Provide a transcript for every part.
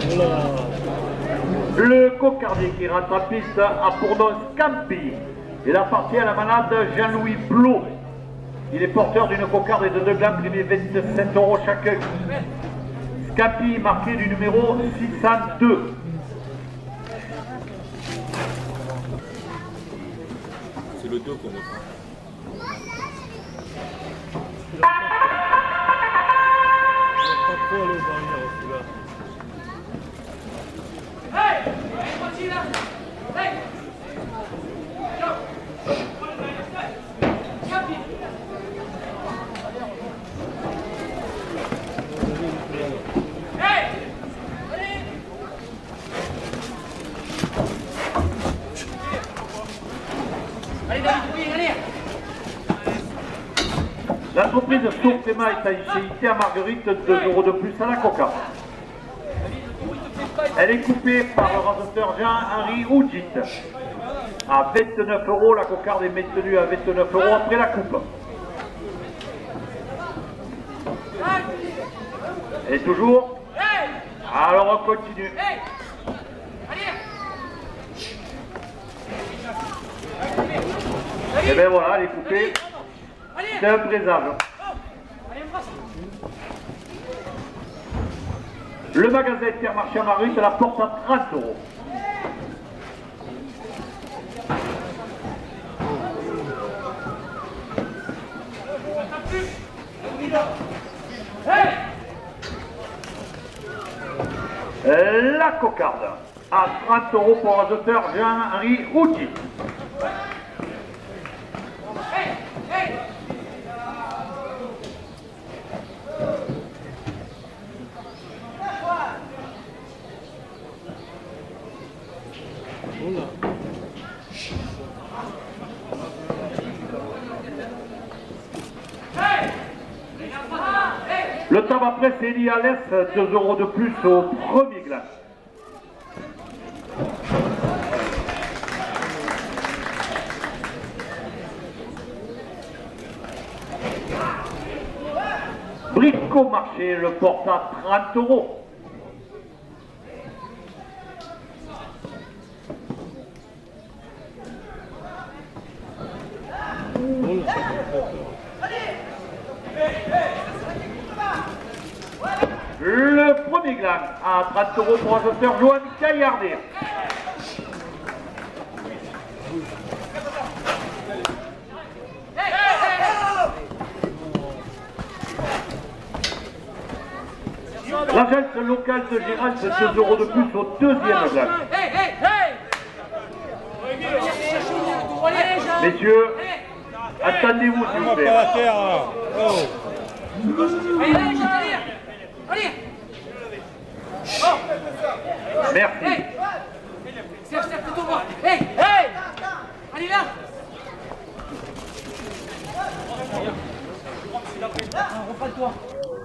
Le cocardier qui rentre en piste a pour nom Scampi. Il appartient à la malade Jean-Louis Blot. Il est porteur d'une cocarde et de 2 glands primés 27 € chacun. Scampi marqué du numéro 602. C'est le 2 qu'on est pas. Pas trop aller au barrière celui-là. L'entreprise Sourcema est à ICIT à Marguerite, 2 € de plus à la coca. Elle est coupée par le raseteur Jean-Henri Oudjit. À 29 €, la cocarde est maintenue à 29 € après la coupe. Et toujours. Alors on continue. Et bien voilà, elle est coupée. C'est un présage. Le magasin Intermarché à Marguerite la porte à 30 €. La cocarde à 30 € pour un auteur Jean-Henri Oudjit. Le tabac presse Elie Alès, 2 € de plus au premier glace. Bricomarché le porte à 30 €. Le premier gland à 30 € pour un auteur Johan Caillardet. L'agence locale de Gérald, 2 € de plus au deuxième gland. Messieurs, attendez-vous s'il vous plaît. Merci. Allez là. Refais-toi.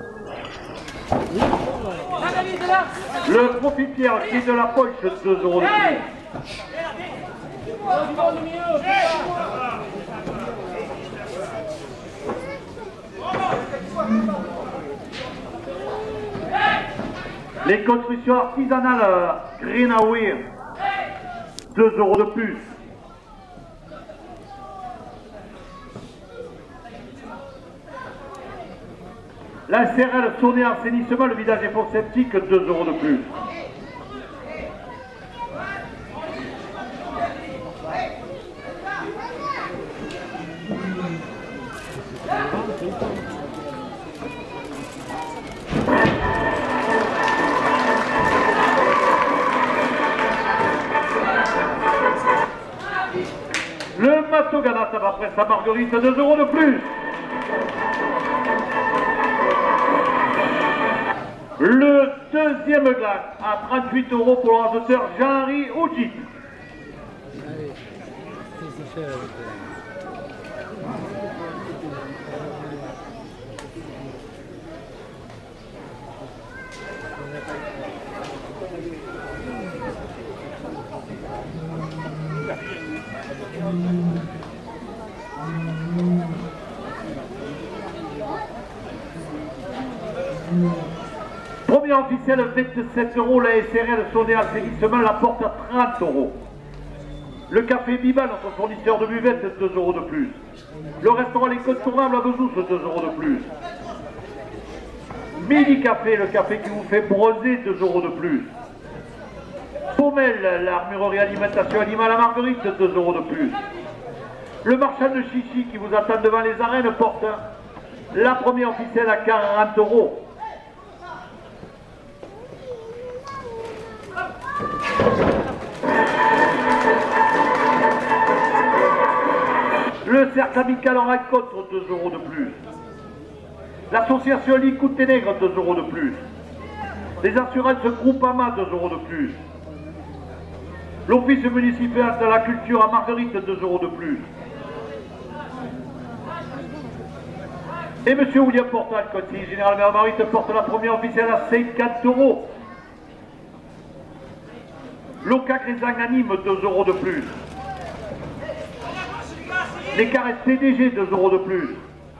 Le profitière qui de la poche, 2 € de plus. Les constructions artisanales Greenaway, 2 € de plus. La SRL Sonnet Assainissement, le vidage et fosse septique, 2 € de plus. Le Matogana va presse à Marguerite, 2 € de plus. Le deuxième glace à 38 € pour le raseteur Jean-Henri Oudjit. Premier officiel 27 euros, la SRL Sonné Assainissement la porte à 30 euros. Le café Biba, notre fournisseur de buvette, 2 euros de plus. Le restaurant L'Incontournable à Bezous, 2 euros de plus. Midi Café, le café qui vous fait bronzer, 2 euros de plus. Pommel, l'armurerie alimentation animale à Marguerite, 2 euros de plus. Le marchand de chichi qui vous attend devant les arènes porte la première officielle à 40 euros. Le cercle amical en rencontre, 2 euros de plus. L'association Licoute Ténègre, 2 euros de plus. Les assurances Groupama, 2 euros de plus. L'office municipal de la culture à Marguerite, 2 euros de plus. Et M. William Portal, conseiller général maire Marguerite, porte la première officielle à 50 euros. L'OCAC les anime, 2 euros de plus. Les caresses PDG, 2 euros de plus.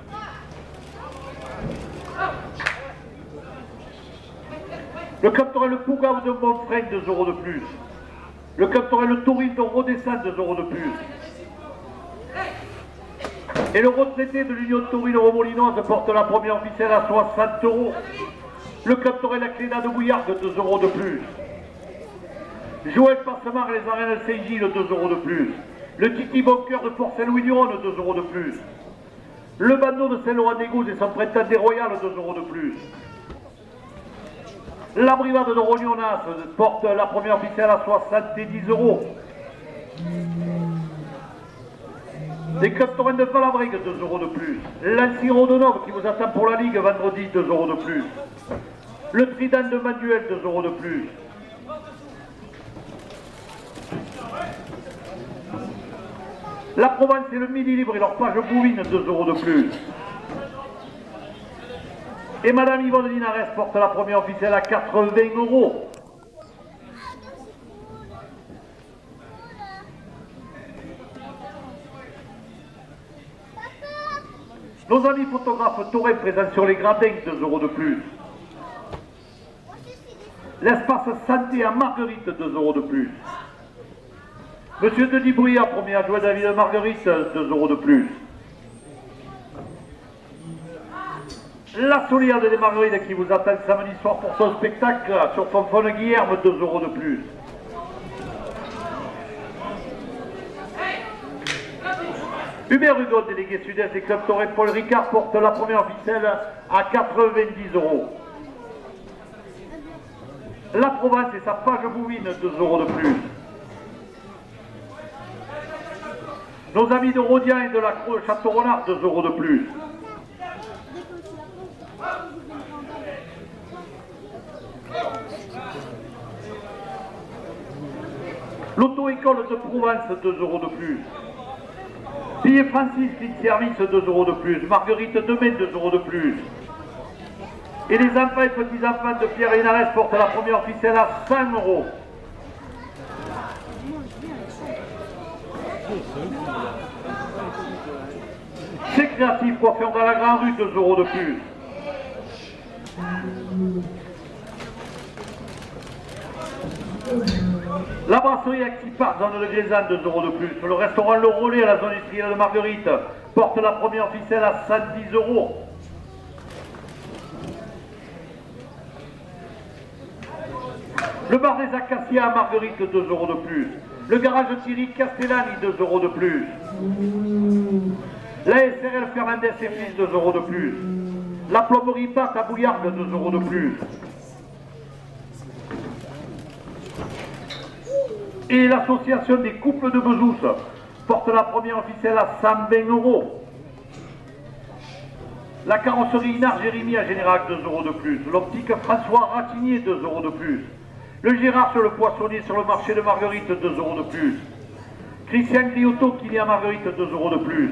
Le Captorel Pougaou de Montfrein, 2 euros de plus. Le Captorel Taurine de Rodessin, 2 euros de plus. Et le retraité de l'Union Taurine Romolinoise porte la première officielle à 60 euros. Le Captorel Acléna de Bouillard, 2 euros de plus. Joël Passemar et les arènes Saint-Gilles, 2 euros de plus. Le Titi Boncoeur de Port-Saint-Louis-du-Rhône, 2 euros de plus. Le bandeau de Saint-Laurent-des-Gouzes et son printemps des Royales, 2 euros de plus. La brigade de Rognonas porte la première officielle à 70 euros. Les Captorins de Falabrigue, 2 euros de plus. L'Anciro de Nove qui vous attend pour la Ligue vendredi, 2 euros de plus. Le Trident de Manuel, 2 euros de plus. La Provence et le Midi Libre et leur page bouvine, 2 euros de plus. Et Madame Yvonne Linares porte la première officielle à 80 euros. Nos amis photographes Toré présents sur les gradins, 2 euros de plus. L'espace santé à Marguerite, 2 euros de plus. Monsieur Denis Brouillard, premier adjoint de la ville de Marguerite, 2 euros de plus. La Soliade des Marguerites qui vous attend samedi soir pour son spectacle sur Fonfone Guillerme, 2 euros de plus. Hubert Hugon, délégué sud-est des clubs Toré Paul Ricard, porte la première officielle à 90 euros. La Provence et sa page bouvine, 2 euros de plus. Nos amis de Rodian et de la Croix de Château-Renard, 2 euros de plus. L'auto-école de Provence, 2 euros de plus. Pille Francis, Clean Service, 2 euros de plus. Marguerite Demain, 2 euros de plus. Et les enfants et petits-enfants de Pierre et Linares portent la première officielle à 100 euros. C'est créatif, coiffeur dans la grande rue, 2 euros de plus. La brasserie Actipart, zone de Glaisan, 2 euros de plus. Le restaurant Le Relais à la zone industrielle de Marguerite porte la première officielle à 110 euros. Le bar des Acacias à Marguerite, 2 euros de plus. Le garage de Thierry Castellani, 2 euros de plus. La SRL Fernandez et Fils, 2 euros de plus. La plomberie Pat à Bouillarde, 2 euros de plus. Et l'association des couples de Bezous porte la première officielle à 120 euros. La carrosserie Inard Jérémy à Générac, 2 euros de plus. L'optique François Ratignier, 2 euros de plus. Le Gérard sur le poissonnier sur le marché de Marguerite, 2 euros de plus. Christian Griotto qui vient à Marguerite, 2 euros de plus.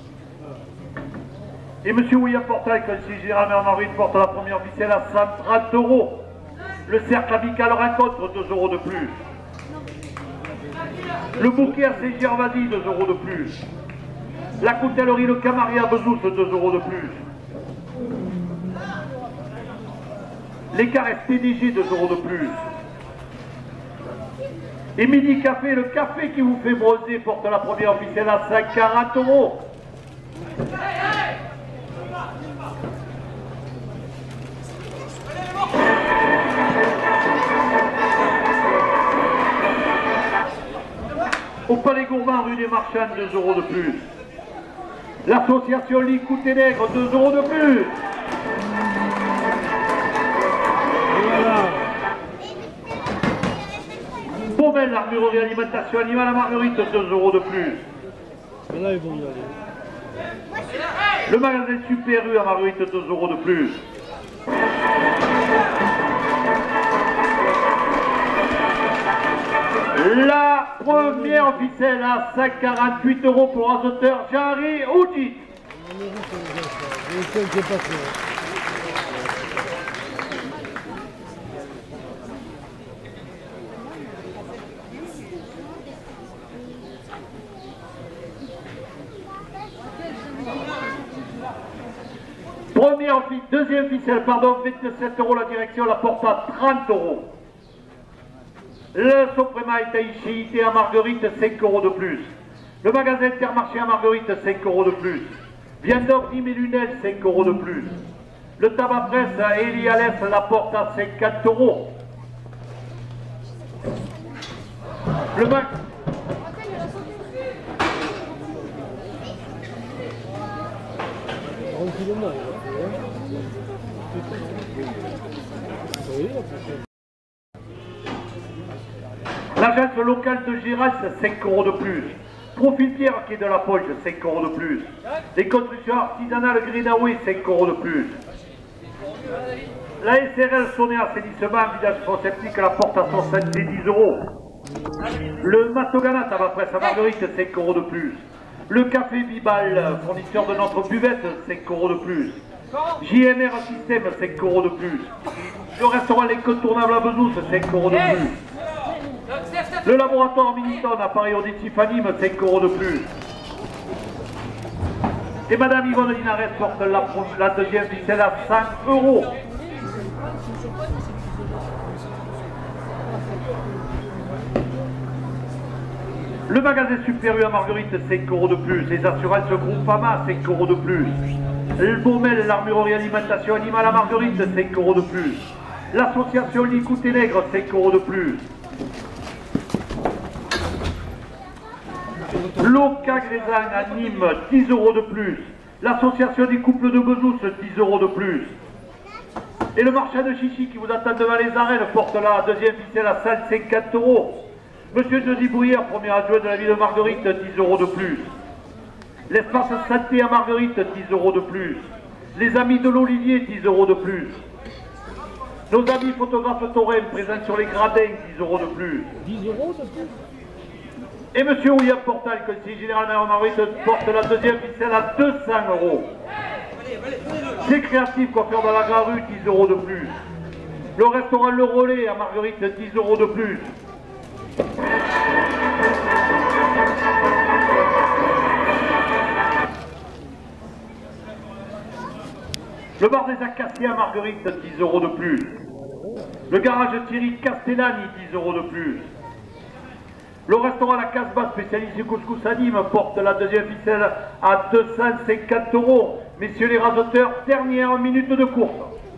Et M. William Portal, conseiller général maire Marguerite, porte la première officielle à 130 euros. Le cercle amical rencontre, 2 euros de plus. Le bouquet à Saint-Gervasy, 2 euros de plus. La coutellerie Le Camari à Bezous, 2 euros de plus. Les caresses TDG, 2 € de plus. Et Midi Café, le café qui vous fait bronzer, porte la première officielle à 140 €. Au Palais Gourmand, rue des Marchands, 2 € de plus. L'association Lit Couté-Nègre, 2 € de plus. Baumel, l'armurerie alimentation animale à Marguerite, 2 € de plus. Là, ils vont y aller. Le magasin Super U à Marguerite, 2 € de plus. La première officielle à 148 € pour azoteur Jean-Henri Oudit. Deuxième officielle, pardon, 27 € la direction, la porte à 30 €. Le Soprema est à à Marguerite, 5 € de plus. Le magasin Intermarché à Marguerite, 5 € de plus. Viande Optim et Lunel, 5 € de plus. Le tabac presse à Elialès, la porte à 50 €. Le magasin... L'agence locale de Gérald, 5 € de plus. Profil Pierre qui est de la Poche, 5 € de plus. Les constructions artisanales Greenaway, 5 € de plus. La SRL Sonné assainissement, village sceptique, la porte à 70 €. Le Matogana tabac presse à Marguerite, 5 € de plus. Le café Bibal, fournisseur de notre buvette, 5 € de plus. JMR Système, 5 € de plus. Le restaurant L'Incontournable à Bezous, 5 € de plus. Le laboratoire Miniton à Paris-Auditif à Nîmes, 5 € de plus. Et Madame Yvonne Linares porte la deuxième ficelle à 5 €. Le magasin Super U à Marguerite, 5 € de plus. Les assurances Groupama, 5 € de plus. Le Baumel, l'armurerie alimentation animale à Marguerite, 5 € de plus. L'association Lit Couté-Nègre, 5 € de plus. L'Oca Grézan à Nîmes, 10 € de plus. L'association des couples de Bezous, 10 € de plus. Et le marchand de Chichi qui vous attend devant les arènes porte la deuxième ficelle à 150 €. Monsieur Denis Brouillère, premier adjoint de la ville de Marguerite, 10 € de plus. L'espace santé à Marguerite, 10 € de plus. Les amis de l'Olivier, 10 € de plus. Nos amis photographes Torrent, présents sur les gradins, 10 € de plus. 10 € de plus. Et monsieur William Portal, conseiller général de Marguerite, porte la deuxième ficelle à 200 €. C'est créatif, coiffeur dans la Grande Rue, 10 € de plus. Le restaurant Le Relais à Marguerite, 10 € de plus. Le bar des Acacias à Marguerite, 10 € de plus. Le garage Thierry Castellani, 10 € de plus. Le restaurant La Casbah, spécialisé couscous à Nîmes, porte la deuxième ficelle à 250 €. Messieurs les rasoteurs, dernière minute de course.